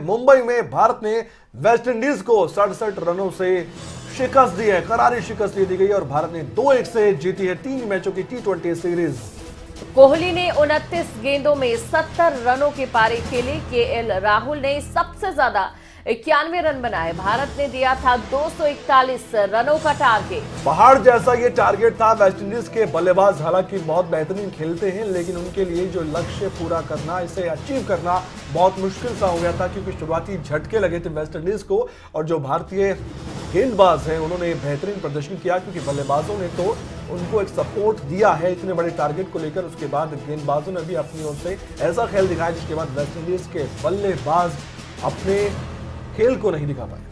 मुंबई में भारत ने वेस्टइंडीज को 67 रनों से शिकस्त दी है, करारी शिकस्त दी गई और भारत ने 2-1 से जीती है 3 मैचों की T20 सीरीज। कोहली ने 29 गेंदों में 70 रनों के पारी खेले। केएल राहुल ने सबसे ज्यादा 91 रन बनाए। भारत ने दिया था 241 रनों का टारगेट। पहाड़ जैसा ये टारगेट था। वेस्टइंडीज के बल्लेबाज हालांकि बहुत बेहतरीन खेलते हैं, लेकिन उनके लिए जो लक्ष्य पूरा करना, इसे अचीव करना बहुत मुश्किल सा हो गया था, क्योंकि शुरुआती झटके लगे थे वेस्टइंडीज को। और जो भारतीय गेंदबाज हैं उन्होंने बेहतरीन प्रदर्शन किया, क्योंकि बल्लेबाजों ने तो उनको एक सपोर्ट दिया है इतने बड़े टारगेट को लेकर। उसके बाद गेंदबाजों ने भी अपनी ओर से ऐसा खेल दिखाया जिसके बाद वेस्टइंडीज के बल्लेबाज अपने खेल को नहीं दिखा पाए।